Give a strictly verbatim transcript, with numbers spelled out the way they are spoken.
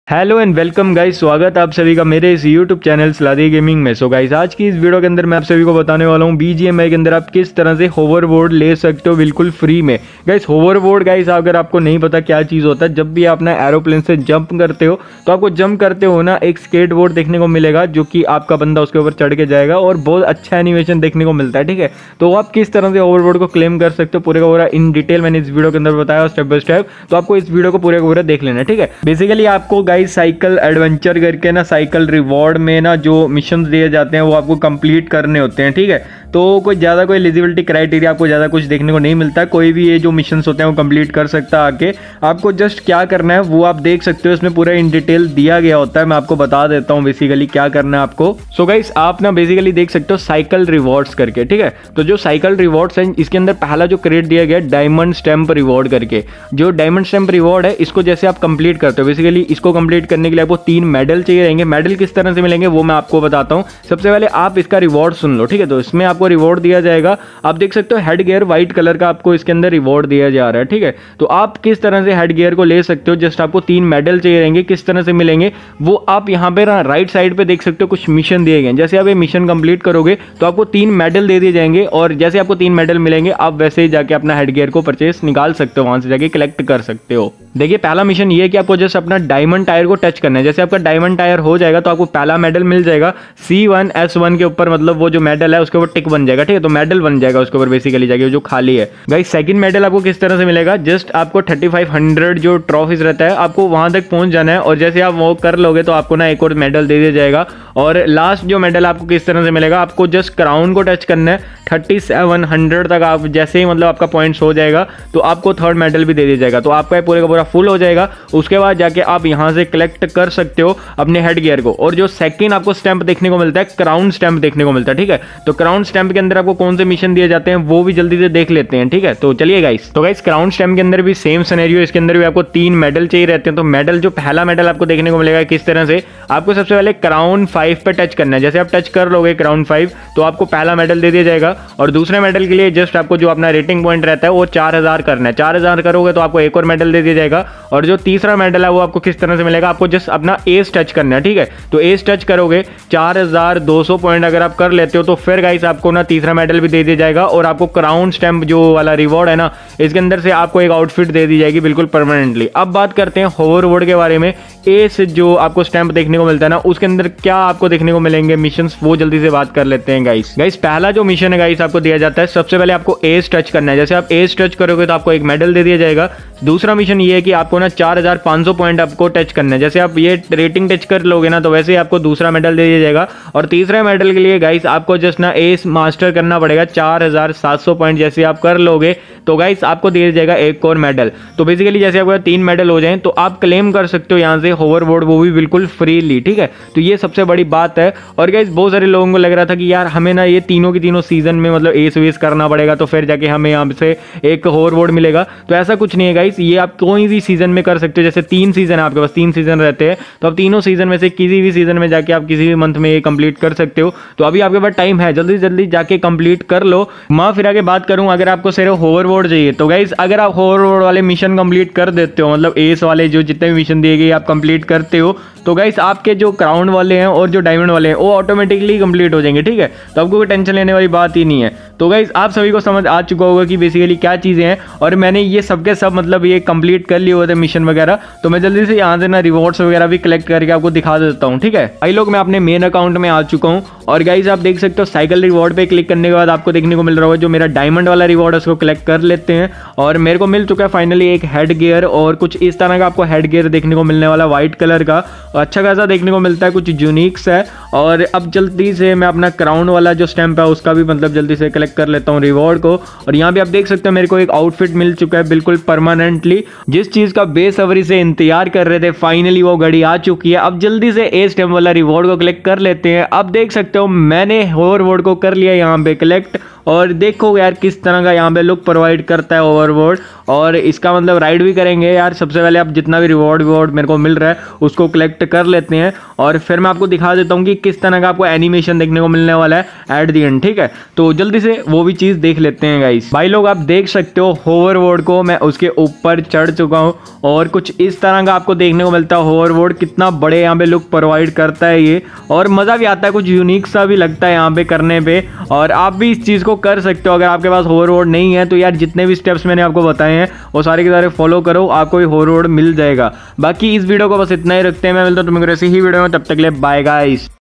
Hello and welcome guys, स्वागत आप सभी का मेरे इस यूट्यूब चैनल सलादी गेमिंग में। सो गाइस, आज की इस वीडियो के अंदर मैं आप सभी को बताने वाला हूँ बीजीएमआई के अंदर आप किस तरह से होवरबोर्ड ले सकते हो बिल्कुल फ्री में। गाइस होवरबोर्ड गाइस अगर आपको नहीं पता क्या चीज़ होता है, जब भी आप ना एरोप्लेन से जंप करते हो तो आपको जंप करते हो ना एक स्केट बोर्ड देखने को मिलेगा, जो कि आपका बंदा उसके ऊपर चढ़ के जाएगा और बहुत अच्छा एनिमेशन देखने को मिलता है। ठीक है, तो आप किस तरह से होवरबोर्ड को क्लेम कर सकते हो पूरे का पूरा इन डिटेल मैंने इस वीडियो के अंदर बताया स्टेप बाय स्टेप। तो आपको इस वीडियो को पूरे का पूरा देख लेना है। ठीक है, बेसिकली आपको गाइस साइकिल एडवेंचर करके ना साइकिल रिवॉर्ड में ना जो मिशन दिए जाते हैं वो आपको कंप्लीट करने होते हैं। ठीक है, तो कोई ज़्यादा कोई एलिजिबिलिटी क्राइटेरिया आपको ज़्यादा कुछ देखने को नहीं मिलता है। कोई भी ये जो मिशंस होते हैं वो कंप्लीट कर सकता है आके। आपको जस्ट क्या करना है वो आप देख सकते हो, इसमें पूरा इन डिटेल दिया गया होता है। मैं आपको बता देता हूँ बेसिकली क्या करना है आपको। सो गाइस आप ना बेसिकली देख सकते हो साइकिल रिवॉर्ड्स करके। ठीक है, तो जो साइकिल रिवॉर्ड्स हैं इसके अंदर पहला जो क्रेडिट दिया गया है डायमंड स्टैम्प रिवॉर्ड करके। जो डायमंड स्टैम्प रिवॉर्ड है इसको जैसे आप कंप्लीट करते हो, बेसिकली इसको कंप्लीट करने के लिए आपको तीन मेडल चाहिए रहेंगे। मेडल किस तरह से मिलेंगे वो मैं आपको बताता हूँ। सबसे पहले आप इसका रिवॉर्ड सुन लो। ठीक है, तो इसमें आपको रिवॉर्ड दिया जाएगा, आप देख सकते हो हेड गियर व्हाइट कलर का आपको इसके अंदर रिवॉर्ड दिया जा रहा है। ठीक है, तो आप किस तरह से हेड गियर को ले सकते हो, जस्ट आपको तीन मेडल चाहिए रहेंगे। किस तरह से मिलेंगे वो आप यहाँ पे राइट साइड पे देख सकते हो, कुछ मिशन दिए गए। जैसे आप ये मिशन कंप्लीट करोगे तो आपको तीन मेडल दे दिए जाएंगे, और जैसे आपको तीन मेडल मिलेंगे आप वैसे ही जाके अपना हेड गियर को परचेस निकाल सकते हो, वहां से जाके कलेक्ट कर सकते हो। देखिए पहला मिशन ये है कि आपको जस्ट अपना डायमंड टायर को टच करना है। जैसे आपका डायमंड टायर हो जाएगा तो आपको पहला मेडल मिल जाएगा सी वन एस वन के ऊपर, मतलब वो जो मेडल है उसके ऊपर टिक बन जाएगा। ठीक है, तो मेडल बन जाएगा उसके ऊपर बेसिकली जाके जो खाली है। गाइस सेकंड मेडल आपको किस तरह से मिलेगा, जस्ट आपको थर्टी फाइव हंड्रेड जो ट्रॉफीज रहता है आपको वहां तक पहुंच जाना है, और जैसे आप वो कर लोगे तो आपको ना एक और मेडल दे दिया जाएगा। और लास्ट जो मेडल आपको किस तरह से मिलेगा, आपको जस्ट क्राउन को टच करना है थर्टी सेवन हंड्रेड तक। आप जैसे ही मतलब आपका पॉइंट्स हो जाएगा तो आपको थर्ड मेडल भी दे दिया जाएगा, तो आपका पूरे का पूरा फुल हो जाएगा। उसके बाद जाके आप यहां से कलेक्ट कर सकते हो अपने हेड गियर को। और जो सेकंड आपको स्टैंप देखने को मिलता है, क्राउन स्टैंप देखने को मिलता है। ठीक है, तो क्राउन स्टैंप के अंदर आपको कौन से मिशन दिए जाते हैं वो भी जल्दी से देख लेते हैं। ठीक है, तो चलिए गाइस, तो गाइस क्राउन स्टैंप के अंदर भी सेम सिनेरियो, इसके अंदर भी आपको तीन मेडल चाहिए रहते हैं। तो मेडल जो पहला मेडल आपको देखने को मिलेगा किस तरह से, आपको सबसे पहले क्राउन फाइव पे टच करना है। जैसे आप टच कर लोगे क्राउन फाइव तो आपको पहला मेडल दे दिया जाएगा, और दूसरे मेडल के लिए जस्ट आपको जो अपना रेटिंग पॉइंट रहता है वो चार हजार करना है। चार हजार करोगे तो आपको एक और मेडल दे दिया जाएगा। और जो तीसरा मेडल है वो आपको किस तरह से मिलेगा, आपको जस्ट अपना एस टच करना है। ठीक है, तो एस टच करोगे चार हजार दो सौ पॉइंट अगर आप कर लेते हो तो फिर गाइस आपको ना तीसरा मेडल भी दे दिया जाएगा। और आपको क्राउन स्टैम्प जो वाला रिवॉर्ड है ना, इसके अंदर से आपको एक आउटफिट दे दी जाएगी बिल्कुल परमानेंटली। अब बात करते हैं होवरबोर्ड के बारे में। एस जो आपको स्टैंप देखने को मिलता है ना, उसके अंदर क्या आपको देखने को मिलेंगे मिशंस, वो जल्दी से बात कर लेते हैं गाइस। गाइस पहला जो मिशन है गाइस आपको दिया जाता है, सबसे पहले आपको एस टच करना है। जैसे आप एस टच करोगे तो आपको एक मेडल दे दिया जाएगा। दूसरा मिशन ये है कि आपको ना चार हजार पाँच सौ पॉइंट आपको टच करना है। जैसे आप ये रेटिंग टच कर लोगे ना तो वैसे ही आपको दूसरा मेडल दे दिया जाएगा। और तीसरे मेडल के लिए गाइस आपको जस्ट ना एस मास्टर करना पड़ेगा, चार हजार सात सौ पॉइंट जैसे आप कर लोगे तो गाइस आपको दे दिया जाएगा एक और मेडल। तो बेसिकली जैसे आपको तीन मेडल हो जाएं तो आप क्लेम कर सकते हो यहाँ से होवरबोर्ड, वो भी बिल्कुल फ्रीली। ठीक है, तो ये सबसे बड़ी बात है। और गाइस बहुत सारे लोगों को लग रहा था कि यार हमें ना ये तीनों की तीनों सीजन में मतलब एस वेस करना पड़ेगा तो फिर जाके हमें यहाँ से एक होवरबोर्ड मिलेगा। तो ऐसा कुछ नहीं है गाइस, ये आप कोई भी सीजन में कर सकते हो। जैसे तीन सीजन है आपके पास, तीन सीजन रहते हैं तो आप तीनों सीजन में से किसी भी सीजन में जाके आप किसी भी मंथ में ये कंप्लीट कर सकते हो। तो अभी आपके पास टाइम है, जल्दी जल्दी जाके कंप्लीट कर लो। मैं फिर आगे बात करूं, अगर आपको सिर्फ होवरबोर्ड चाहिए तो गाइस अगर आप होवरबोर्ड वाले मिशन कंप्लीट कर देते हो, मतलब एस वाले जो जितने भी मिशन दिए गए आप कंप्लीट करते हो, तो गाइस आपके जो क्राउन वाले हैं और जो डायमंड वाले हैं वो ऑटोमेटिकली कंप्लीट हो जाएंगे। ठीक है, तो आपको कोई टेंशन लेने वाली बात ही नहीं है। तो गाइस आप सभी को समझ आ चुका होगा कि बेसिकली क्या चीज़ें हैं, और मैंने ये सबके सब मतलब ये कंप्लीट कर लिए हुए थे मिशन वगैरह। तो मैं जल्दी से यहाँ से ना रिवॉर्ड्स वगैरह भी कलेक्ट करके आपको दिखा देता हूँ। ठीक है भाई लोग, मैं अपने मेन अकाउंट में आ चुका हूँ, और गाइस आप देख सकते हो साइकिल रिवॉर्ड पे क्लिक करने के बाद आपको देखने को मिल रहा होगा जो मेरा डायमंड वाला रिवॉर्ड है उसको कलेक्ट कर लेते हैं। और मेरे को मिल चुका है फाइनली एक हेड गियर, और कुछ इस तरह का आपको हेड गियर देखने को मिलने वाला व्हाइट कलर का, अच्छा खासा देखने को मिलता है, कुछ यूनिक्स है। और अब जल्दी से मैं अपना क्राउन वाला जो स्टैंप है उसका भी मतलब जल्दी से कलेक्ट कर लेता हूँ रिवॉर्ड को। और यहाँ भी आप देख सकते हो मेरे को एक आउटफिट मिल चुका है बिल्कुल परमानेंटली, जिस चीज का बेसब्री से इंतजार कर रहे थे फाइनली वो घड़ी आ चुकी है। अब जल्दी से ए स्टैम्प वाला रिवॉर्ड को कलेक्ट कर लेते हैं। अब देख सकते हो मैंने होवरबोर्ड को कर लिया यहाँ पे कलेक्ट, और देखो यार किस तरह का यहाँ पे लुक प्रोवाइड करता है ओवरबोर्ड। और इसका मतलब राइड भी करेंगे यार। सबसे पहले आप जितना भी रिवॉर्ड रिवॉर्ड मेरे को मिल रहा है उसको कलेक्ट कर लेते हैं और फिर मैं आपको दिखा देता हूँ कि किस तरह का आपको एनिमेशन देखने को मिलने वाला है एट दी एंड। ठीक है, तो जल्दी से वो भी चीज़ देख लेते हैं गाइस। भाई लोग आप देख सकते हो होवरबोर्ड को मैं उसके ऊपर चढ़ चुका हूँ और कुछ इस तरह का आपको देखने को मिलता है होवरबोर्ड। कितना बड़े यहाँ पे लुक प्रोवाइड करता है ये और मज़ा भी आता है, कुछ यूनिक सा भी लगता है यहाँ पे करने पे। और आप भी इस चीज़ को कर सकते हो अगर आपके पास होवरबोर्ड नहीं है तो यार जितने भी स्टेप्स मैंने आपको बताए हैं वो सारे के सारे फॉलो करो, आपको भी होवरबोर्ड मिल जाएगा। बाकी इस वीडियो को बस इतना ही रखते हैं, मैं मिलता हूँ तुम्हें ऐसी ही वीडियो में, तब तक के लिए बाय गाइस।